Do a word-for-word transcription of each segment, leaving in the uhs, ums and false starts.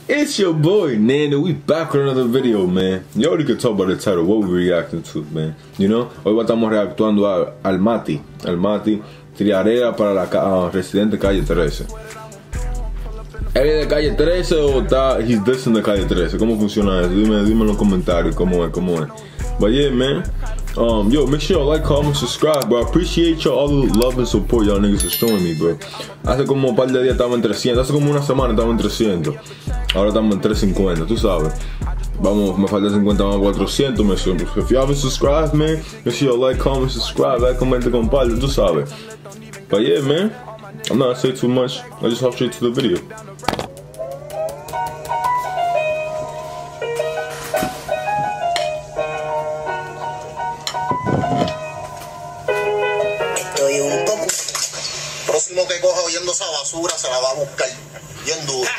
It's your boy Nando. We back with another video, man. You already could talk about the title, what we reacting to, man. You know, hoy estamos reactuando a Almaty. Almaty, Triarera para la uh, Residente Calle trece. ¿Él es de Calle trece o está he's dissing de Calle trece? ¿Cómo funciona eso? Dime, dime en los comentarios cómo es, cómo es. But yeah, man. Um, yo, make sure y'all like, comment, subscribe, bro. I appreciate y'all all the love and support y'all niggas are showing me, bro. Hace como un par de días estaba en trescientos, hace como una semana estaba en trescientos. Ahora estamos en trescientos cincuenta, tú sabes. Vamos, me falta cincuenta más cuatrocientos, me suena. If y'all haven't subscribed, man, make sure y'all like, comment, subscribe, like, comment, comparte, tú sabes. But yeah, man, I'm not gonna say too much. I just hop straight to the video. Próximo que coja oyendo esa basura se la va a buscar bien duro.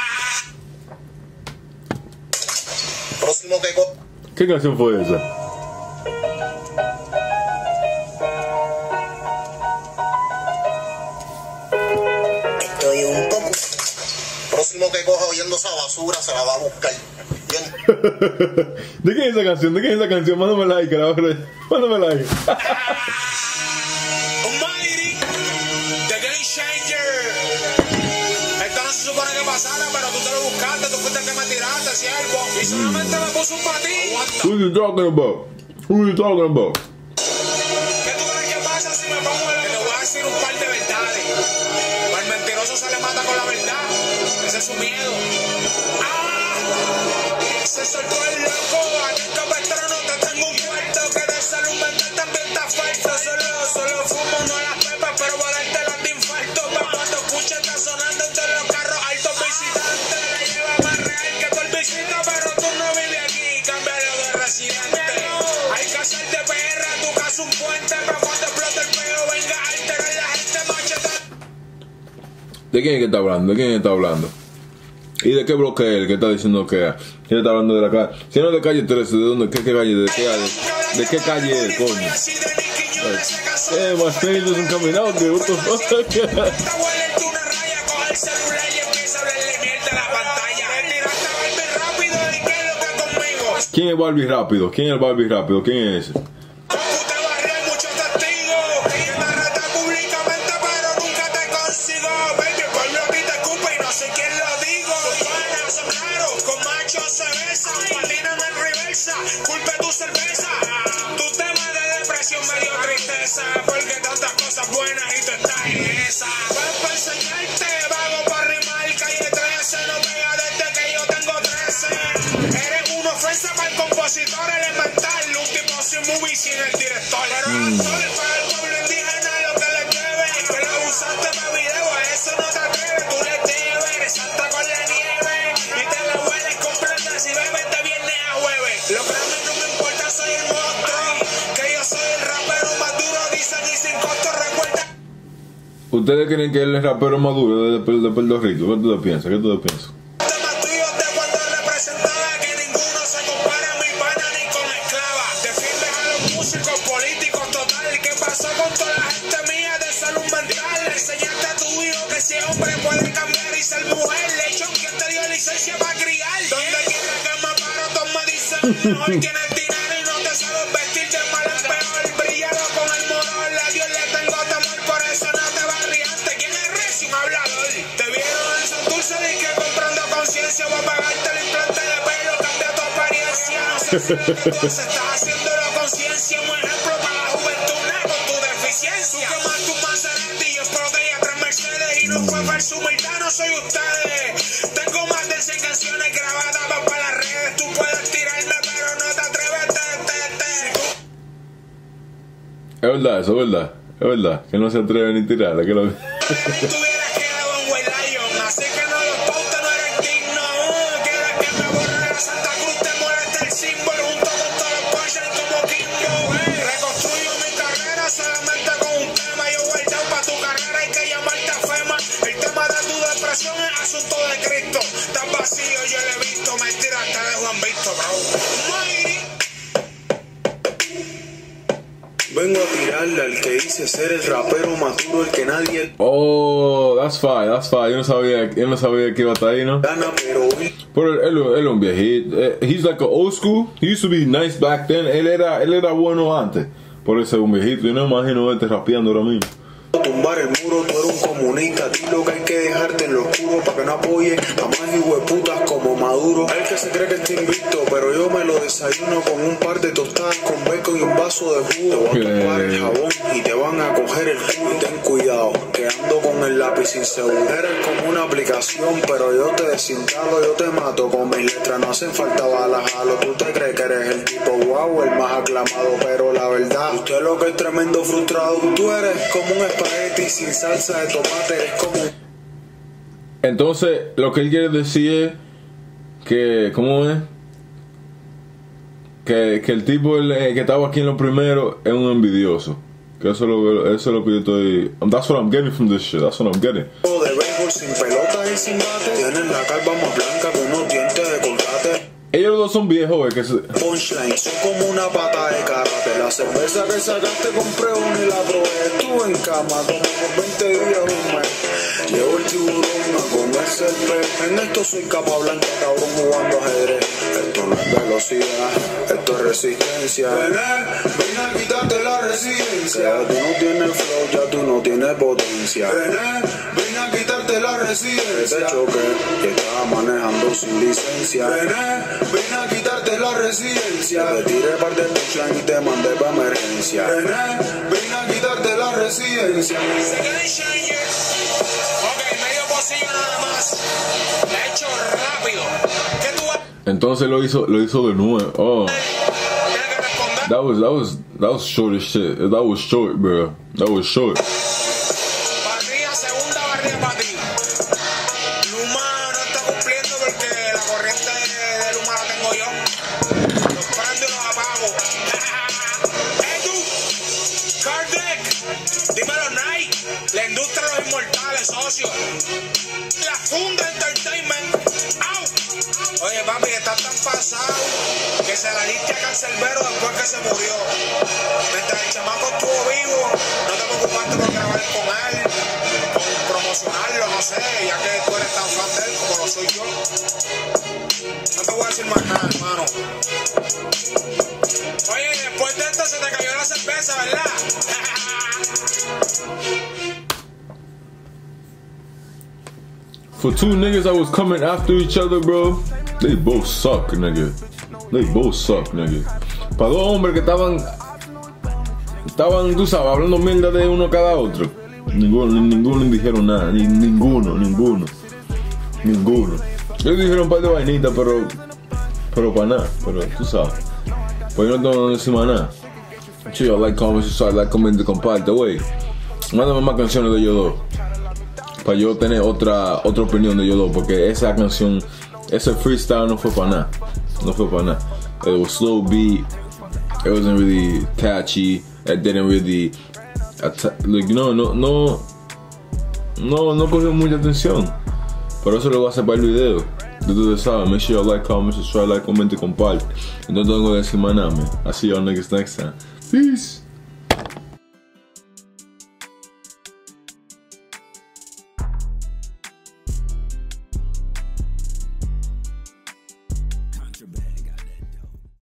Próximo que coja. ¿Qué canción fue esa? Estoy un poco. Próximo que coja oyendo esa basura se la va a buscar bien. ¿De qué es esa canción? ¿De qué es esa canción? Mándame like, la verdad. Mándame like. Pero tú te lo buscaste, tú fuiste el que me tiraste, siervo. Y solamente me puso un patín. Who you talking about? Who you talking about? ¿Qué tú crees que pasa si me pongo el... Te voy a decir un par de verdades. Al mentiroso se le mata con la verdad. Ese es su miedo. ¡Ah! Se soltó el loco. Adicto veterano, te tengo un muerto. Que de salud mental también está falso. Solo, solo fumo, no las pepas, pero volarte las de infarto. Pero cuando escuche está sonando entre los carros altos visitantes. La lleva más real que por visita, pero tú no vives aquí. Cámbialo de residente. Hay que hacer de P R a tu casa un puente. Pero cuando explote el peo, venga a alterar la gente macheta. ¿De quién es que está hablando? ¿De quién es que está hablando? ¿Y de qué bloque es el que está diciendo que quién está hablando de la calle? Si no es de calle trece, ¿de dónde? ¿Qué, qué calle? ¿De qué, de, de qué calle es, coño? Eh, my stage isn't coming out, dude. What the fuck? ¿Quién es Barbie Rápido? ¿Quién es Barbie Rápido? ¿Quién es ese? Culpe tu cerveza, tu tema de depresión me dio tristeza, porque tantas cosas buenas y tú estás en esa. Vas para enseñarte, vago para rimar, calle trece, no pega desde que yo tengo trece. Eres una ofensa para el compositor elemental, un tipo sin movie sin el director. Pero actor para el pueblo indígena lo que le debe, que lo usaste para video, a eso no te atreves, tú le debes, eres santa con la nieve, y te la hueles completa si bebes de viernes a jueves. Lo que a mí no me importa, soy el monstruo, que yo soy el rapero más duro, dicen y sin costo, recuerda. ¿Ustedes creen que él es rapero más duro de, de, de Puerto Rico? ¿Qué tú piensas? ¿Qué tú piensas? Temas tuyos de cuando representaba que ninguno se compara a mi pana ni con esclava. Defiendes a los músicos políticos total. ¿Qué pasó con toda la gente mía de salud mental? Enseñaste a tu hijo que si es hombre puede cambiar y ser mujer. Lechón, ¿quién te dio licencia para criar? Donde quiera que me paro, todos me dicen mejor. Tienes dinero y no te sabes vestir, de mal en peor. Brillado con el morol, a Dios le tengo temor, por eso no te barriaste. ¿Quién es recio? Un hablador. Te vieron en su dulce y que comprando conciencia voy a pagarte el implante de pelo, cambia tu apariencia. No sé si lo que tú haces estás haciéndolo conciencia. Un ejemplo para la juventud, con tu deficiencia. Tú quemas tu Maserati y exploté a tres Mercedes y no fue para su humildad, no soy ustedes. Tengo más de cien canciones grabadas para las redes. Tú puedes tirarme pero no te atreves, te, te, te. Es verdad, eso es verdad. Es verdad, que no se atreve ni tirarla, que lo... Tuvieras quedado en White Lion, así que no los pautas, no eres digno. Uh, Quieres que me borre la Santa Cruz, te molesta el símbolo junto con todos los punchlines como Kimbo. Hey, reconstruyo mi carrera solamente con un tema. Yo guardado para tu carrera, hay que llamarte a FEMA. El tema de tu depresión es asunto de Cristo. Estás vacío, yo lo he visto, mentira, te dejo en visto, bro. Mighty. Vengo a tirarle al que dice ser el rapero más duro, el que nadie Oh, that's fine, that's fine. Yo no sabía, yo no sabía que iba a estar ahí, ¿no? gana, pero Pero él, él, él es un viejito. He's like an old school. He used to be nice back then. Él era, él era bueno antes. Por eso es un viejito. Yo no imagino verte rapeando ahora mismo. tumbar el muro, tú eres un comunista, a ti lo que hay que dejarte en lo oscuro para que no apoye a más hijueputas como Maduro. El que se cree que está invicto, pero yo me lo desayuno con un par de tostadas con bacon y un vaso de jugo. Te voy a tumbar el jabón y te van a coger el culo. Ten cuidado, que ando con el lápiz inseguro. Eres como una aplicación, pero yo te desinstalo, yo te mato con mis letras, no hacen falta balas, jalo. Tú te crees que eres el tipo guau, el más aclamado, pero la verdad, usted lo que es tremendo frustrado. Tú eres como un espagueti sin salsa de tomate, eres como... Entonces, lo que él quiere decir es que, ¿cómo es? Que, que el tipo el, eh, que estaba aquí en lo primero es un envidioso. Que eso es lo, eso es lo que yo estoy... That's what I'm getting from this shit, that's what I'm getting. De béisbol sin pelotas y sin bate, tienen la calva más blanca que unos dientes de colgate. Ellos los dos son viejos, que se... Punchline, son como una pata de karate. La cerveza que sacaste compré una y la probé. Estuve en cama como por veinte días un mes. Llevo el tiburón a comerse el pez. En esto soy capa blanca, cabrón, jugando ajedrez. Esto no es velocidad, esto es resistencia. Ven, ven a quitarte la resistencia. Ya tú no tienes flow, ya tú no tienes potencia. Ven, ven a quitarte la resistencia. Te choqué, que estaba manejando sin licencia. Ven, ven a quitarte la residencia. Te tiré par de punchline y te mandé pa' emergencia. Ven, ven a quitarte la residencia. Ok, medio pocillo nada más. La he hecho rápido. ¿Qué tú vas Entonces lo hizo, lo hizo de nuevo. Oh, tienes que responder? that was, that was, that was short as shit. That was short, bro. That was short. Barría, segunda barría para ti. Luma no está cumpliendo porque la corriente de Luma la tengo yo. Los prendo y los apago. ¡Eh, tú! Kardec, dímelo, Nike. La industria de los inmortales, socio. La Funda Entertainment. ¡Au! Oye, papi, estás tan pasado que se la diste a Cancerbero después que se murió. Mientras el chamaco estuvo vivo, no te preocupaste por grabar con él, con promocionarlo, no sé, ya que tú eres tan fan de él como lo soy yo. No te voy a decir más nada, hermano. Oye, después de esto se te cayó la cerveza, ¿verdad? For two niggas that was coming after each other, bro, they both suck, nigga. They both suck, nigga. Para dos hombres que estaban, estaban, tú sabes, hablando mierda de uno cada otro. Ninguno, ninguno dijeron nada, ni, ninguno, ninguno, ninguno. Ellos dijeron un par de vainitas, pero, pero para nada, pero tú sabes. Pues yo no tengo que decir más nada. Chido, like, comment, subscribe, like, comment, comparte, wey. Mándame más canciones de ellos dos. Para yo tener otra otra opinión de ellos dos, porque esa canción, ese freestyle no fue para nada, no fue para nada. It was slow beat, it wasn't really catchy, it didn't really, like, no, no, no, no, no cogió mucha atención. Por eso lo voy a hacer para el video. Ustedes saben, make sure you like, comment, subscribe, like, comment y comparte. Y no tengo que decir más nada, man. I'll see y'all niggas next time. Peace.